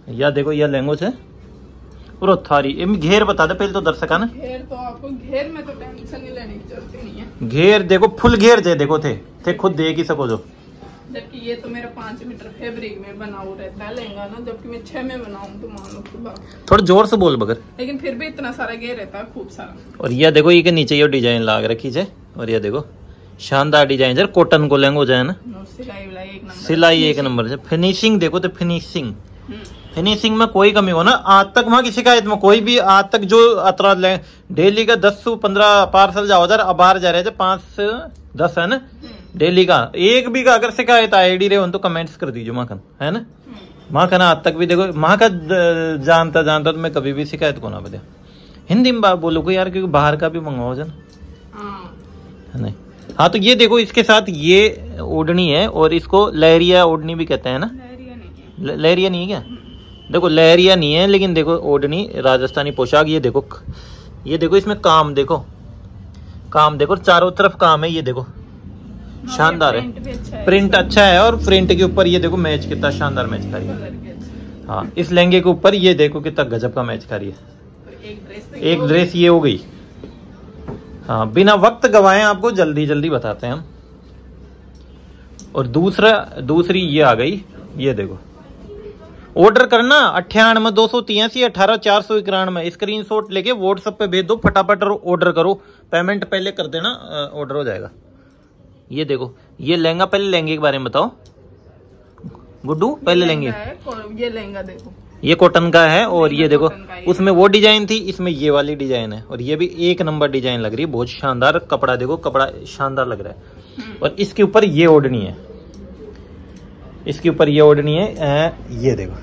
या देखो ये लहंगो से पूरा थारी घेर बता दे पहले तो दर्शका ना। घेर तो आपको घेर में तो टेंशन नहीं लेने की जरूरत नहीं है। घेर देखो फुल घेर दे देखो थे खुद देख ही सको जो। जबकि ये तो मेरा 5 मीटर फैब्रिक में बना हुआ रहता है लहंगा ना, जबकि मैं 6 में बनाऊं तो मान लो थोड़ा जोर से बोल बगर। लेकिन फिर भी इतना सारा घेर रहता है, खूब सारा। और ये देखो ये के नीचे ये डिजाइन लाग रखी है। और ये देखो शानदार डिजाइन है, कॉटन को लहंगो जाए ना, सिलाई एक नंबर से। फिनिशिंग देखो तो फिनिशिंग में कोई कमी हो ना। आज तक वहां की शिकायत में कोई भी आज तक जो अतरा डेली का 10 से 15 पार्सल जाओ जरा अब बाहर जा रहे थे 5 से 10 है ना डेली का, एक भी का अगर शिकायत आईडी रहे तो कमेंट्स कर दीजिए माखन है ना। माखन आज तक भी देखो माँ का जानता तो मैं कभी भी शिकायत को ना बता हिंदी में बात बोलो यार, क्योंकि बाहर का भी मंगवाओ जन है नहीं। हाँ तो ये देखो इसके साथ ये ओढ़नी है और इसको लहरिया ओढ़नी भी कहते हैं ना। लहरिया नहीं है क्या? देखो लहरिया नहीं है लेकिन देखो ओढ़नी राजस्थानी पोशाक। ये देखो इसमें काम देखो चारों तरफ काम है। ये देखो शानदार है, प्रिंट अच्छा है और प्रिंट के ऊपर ये देखो मैच कितना शानदार मैच कर रही है। हाँ इस लहंगे के ऊपर ये देखो कितना गजब का मैच कर रही है। एक ड्रेस ये हो गई। हाँ बिना वक्त गवाए आपको जल्दी बताते हैं हम। और दूसरी ये आ गई। ये देखो ऑर्डर करना 98 283 18 491 स्क्रीनशॉट लेके व्हाट्सएप पे भेज दो, फटाफट ऑर्डर करो, पेमेंट पहले कर देना, ऑर्डर हो जाएगा। ये देखो ये लहंगा, पहले लहंगे के बारे में बताओ गुड्डू। पहले लहंगे ये लहंगा देखो ये कॉटन का है और ये देखो उसमें वो डिजाइन थी, इसमें ये वाली डिजाइन है और ये भी एक नंबर डिजाइन लग रही है, बहुत शानदार। कपड़ा देखो कपड़ा शानदार लग रहा है। और इसके ऊपर ये ओढ़नी है, इसके ऊपर ये ओढ़नी है। ये देखो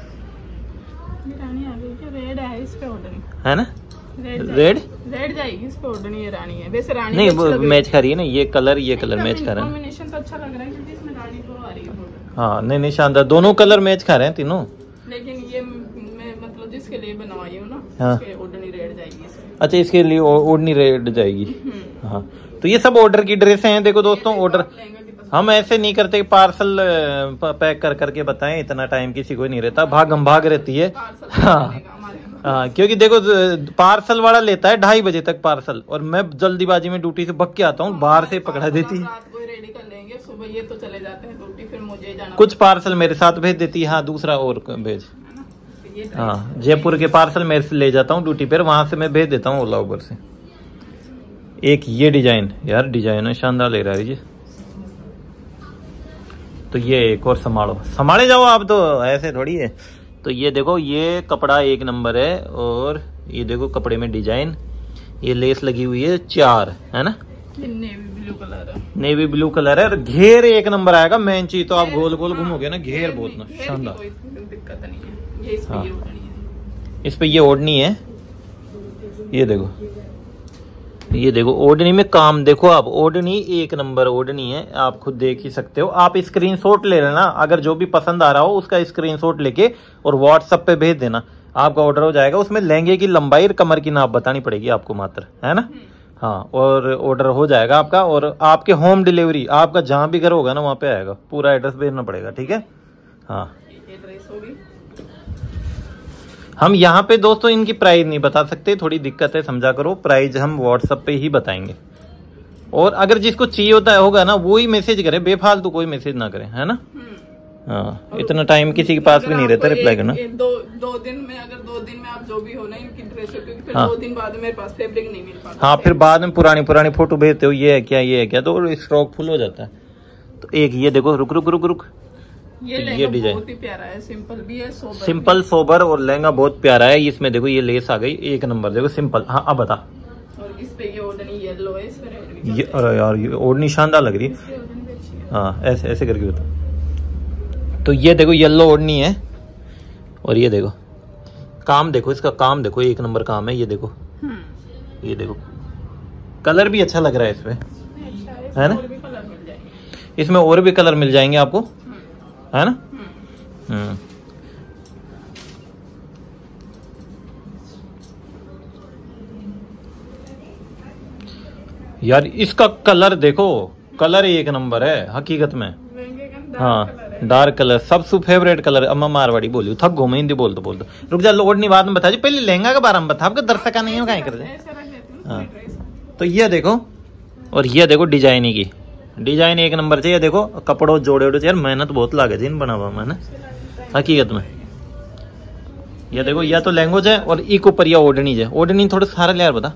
रेड है इस पे ओढ़नी है ना, रेड जाएगी इस पे ओढ़नी है। रानी है वैसे, रानी नहीं वो मैच कर रही है ना, ये कलर मैच कर रहा है। कॉम्बिनेशन तो अच्छा लग रहा है क्योंकि इसमें रानी तो आ रही है। हाँ नहीं शानदार, दोनों कलर मैच कर रहे हैं तीनों। लेकिन ये मैं मतलब जिसके लिए बनवाई हूँ ना, हाँ ओढ़नी रेड जाएगी। अच्छा इसके लिए ओढ़नी रेड जाएगी। हाँ तो ये सब ऑर्डर की ड्रेसें हैं। देखो दोस्तों ऑर्डर हम ऐसे नहीं करते पार्सल पैक कर करके बताएं, इतना टाइम किसी को नहीं रहता, भाग रहती है। हाँ क्योंकि देखो पार्सल वाला लेता है 2:30 बजे तक पार्सल और मैं जल्दीबाजी में ड्यूटी से भग के आता हूँ, बाहर से पकड़ा देती है। रेडी कर लेंगे सुबह, ये तो चले जाते हैं ड्यूटी, फिर मुझे जाना। कुछ पार्सल मेरे साथ भेज देती है। हाँ दूसरा और भेज, हाँ जयपुर के पार्सल मेरे से ले जाता हूँ ड्यूटी पर, वहां से मैं भेज देता हूँ ओला उबर से। एक ये डिजाइन यार, डिजाइन है शानदार ले रहा है। तो ये एक और संभाले जाओ आप, तो ऐसे थोड़ी है। तो ये देखो ये कपड़ा एक नंबर है और ये देखो कपड़े में डिजाइन, ये लेस लगी हुई है 4 है ना, नेवी ब्लू कलर है और घेर एक नंबर आएगा। मेन चीज तो आप गोल गोल घूमोगे ना, घेर बहुत ना शानदार। हाँ इस पे ये ओढ़नी है। ये देखो ओढ़नी में काम देखो आप, ओढ़नी एक नंबर ओढ़नी है, आप खुद देख ही सकते हो। आप स्क्रीनशॉट ले लेना, अगर जो भी पसंद आ रहा हो उसका स्क्रीनशॉट लेके और व्हाट्सएप पे भेज देना, आपका ऑर्डर हो जाएगा। उसमें लहंगे की लंबाई और कमर की नाप बतानी पड़ेगी आपको मात्र, है ना। हाँ और ऑर्डर हो जाएगा आपका, और आपके होम डिलीवरी आपका जहाँ भी घर होगा ना वहाँ पे आएगा, पूरा एड्रेस भेजना पड़ेगा, ठीक है। हाँ हम यहाँ पे दोस्तों इनकी प्राइस नहीं बता सकते, थोड़ी दिक्कत है, समझा करो। प्राइस हम व्हाट्सएप पे ही बताएंगे, और अगर जिसको चाहिए होता होगा ना वो ही मैसेज करे, बेफालतू कोई मैसेज ना करे, है ना। हाँ इतना टाइम किसी के पास भी नहीं रहता रिप्लाई करना। दो दिन में, अगर 2 दिन में आप जो भी हो ना इनकी ड्रेस, क्योंकि फिर 2 दिन बाद मेरे पास फैब्रिक नहीं मिल पाता। हाँ फिर बाद में पुरानी फोटो भेजते हो, ये है क्या, तो स्टॉक फुल हो जाता है। तो एक ये देखो, रुक ये डिजाइन बहुत ही प्यारा है, सिंपल भी है, सिंपल सोबर, और लहंगा बहुत प्यारा है। इसमें देखो ये लेस आ गई एक नंबर, देखो सिंपल। हाँ अब बता। और इस पे ये ओढ़नी येलो है, इसमें रेड भी। ये अरे यार ये ओढ़नी शानदार लग रही है। हाँ ऐसे करके बता। तो ये देखो येलो ओढ़नी है, और ये देखो काम देखो, इसका काम देखो, एक नंबर काम है। ये देखो कलर भी अच्छा लग रहा है इसमें, है ना। इसमें और भी कलर मिल जाएंगे आपको, है ना। यार इसका कलर देखो, कलर एक नंबर है हकीकत में। हाँ डार्क कलर सबसे फेवरेट कलर। अम्मा मारवाड़ी बोलियो थक घूमे हिंदी बोल दो रुक जा। लोड नहीं बाद में बता जी, पहले लहंगा के बारे में बता, आपका दर्शक नहीं है कहीं कर दे। हाँ तो ये देखो, और ये देखो डिजाइन की, डिजाइन एक नंबर से। ये देखो कपड़ों जोड़े उड़े यार, मेहनत बहुत लागे थी इन बनावा में ना हकीकत में। ये देखो या तो लैंग्वेज है और एक ऊपर या ओढ़नी है। ओढ़नी थोड़ा सारा यार बता,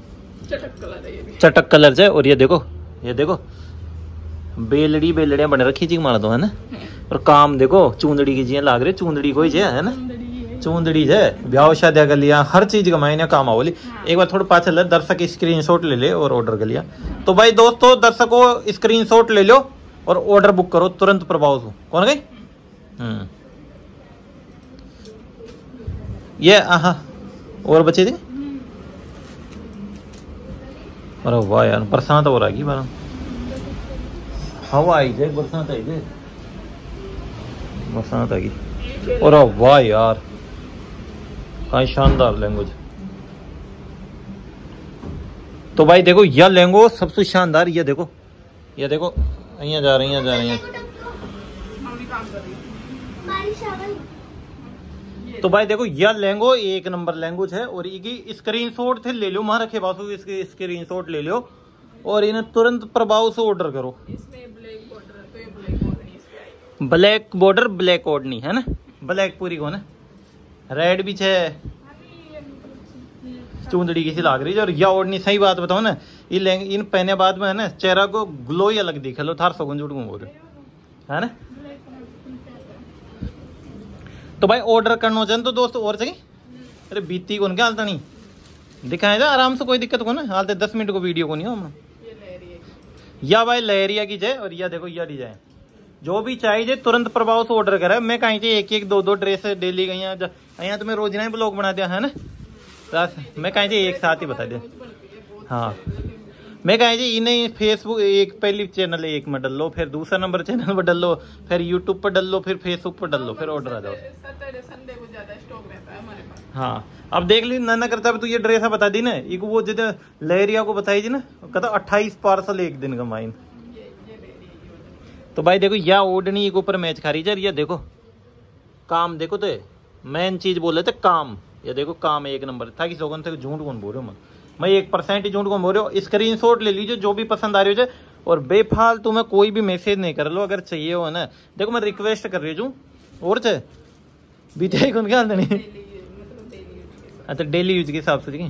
चटक कलर है। और ये देखो बेलड़ी बेलड़ियां बन रखी जी मार दो है ना। और काम देखो चूंदड़ी की जी लाग रही, चूंदड़ी कोई जे है ना, चूंदड़ी है ब्याह शादी कर लिया, हर चीज का मायने काम आ बोली। एक बार थोड़ा पाछल है, दर्शक स्क्रीनशॉट ले ले और ऑर्डर कर लिया। तो भाई दोस्तों दर्शकों स्क्रीनशॉट ले लो और ऑर्डर बुक करो तुरंत प्रभाव से। कौन गई ये आहा और बचे थे। अरे वाह यार बरसात हो रही बार, हवा आई जाए, बरसात आई जाए, बरसात आ गई। और वाह यार कहीं शानदार लैंग्वेज। तो भाई देखो यह लहंगो सबसे शानदार। ये देखो यहाँ जा रही हैं। तो भाई देखो यह लहंगो एक नंबर लैंग्वेज है। और ये स्क्रीनशॉट थे ले लो, वहां रखे बासु इसके स्क्रीनशॉट ले लो और इन्हें तुरंत प्रभाव से ऑर्डर करो। ब्लैक बॉर्डर ब्लैक ओढ़नी है ना, ब्लैक पूरी को ना, रेड भी है, चूंदड़ी की सी लाग रही है। और यह ओढ़नी सही बात बताओ ना, इन पहने बाद में है ना चेहरा को ग्लो ही अलग दिखे लो, थार सगुन झूठ बोल रहे है ना। तो भाई ऑर्डर करना चाहे तो दोस्तों और चाहिए। अरे बीती कौन क्या हालता नहीं दिखाए जा आराम से, कोई दिक्कत को ना हालते 10 मिनट को वीडियो को नहीं हो या भाई लहरिया की जाए। और यह देखो यह डिजाइन जो भी चाहिए तुरंत प्रभाव से ऑर्डर करा। मैं कहीं से एक दो ड्रेस डेली गई यहाँ तो मैं रोज ना ब्लॉग बना दिया है ना, मैं कहीं से एक साथ ही बता दिया। हाँ मैं कहीं से इन्हें फेसबुक एक पहली चैनल एक में डल लो, फिर दूसरा नंबर चैनल पर डल लो, फिर यूट्यूब पर डल लो, फिर फेसबुक पर डल लो, फिर ऑर्डर आ जाओ। हाँ अब देख ली ना करता तू ये ड्रेस बता दी ना, एक वो जिधर लहरिया को बताई थी ना, कहता 28 पार्सल एक दिन का माइन। तो भाई देखो या ओढ़नी एक ऊपर मैच खा रही है। ये देखो काम देखो तो मेन चीज बोले थे काम। ये देखो काम एक नंबर था कि लोगों से झूठ कौन बोल रहे हो, मैं 1% ही झूठ कौन बोल रहे हो। स्क्रीनशॉट ले लीजिए जो भी पसंद आ रही हो और बेफालतू में कोई भी मैसेज नहीं कर लो। अगर चाहिए हो ना देखो मैं रिक्वेस्ट कर रही हूँ और चाहे बीते कौन क्या नहीं। अच्छा डेली यूज के हिसाब से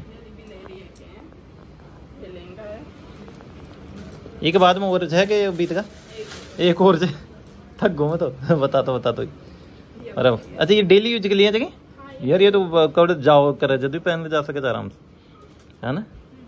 एक बाद में और है कि बीत का एक और से थक गो मैं तो बता तो अरे अच्छा ये डेली यूज के लिए जगह यार, ये तो कपड़े जाओ करे जब भी पहन के जा सके आराम से है ना।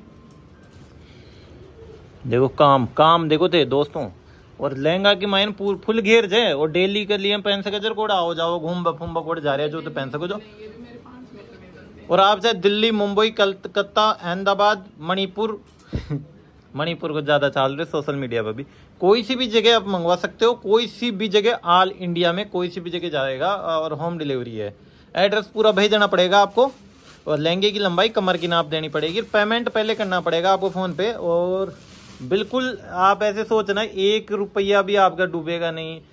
देखो काम देखो थे दोस्तों। और लहंगा की मायन फुल घेर जाए और डेली के लिए पहन सके जर कोड़ा आओ जाओ घूम फूम कोड़ जा रहे जो तो पहन सको जो। और आप चाहे दिल्ली मुंबई कलकत्ता अहमदाबाद मणिपुर मणिपुर को ज्यादा चल रहे सोशल मीडिया पर भी, कोई सी भी जगह आप मंगवा सकते हो, कोई सी भी जगह ऑल इंडिया में कोई सी भी जगह जाएगा और होम डिलीवरी है। एड्रेस पूरा भेजना पड़ेगा आपको और लहंगे की लंबाई कमर की नाप देनी पड़ेगी। पेमेंट पहले करना पड़ेगा आपको फोन पे। और बिल्कुल आप ऐसे सोचना 1 रुपया भी आपका डूबेगा नहीं,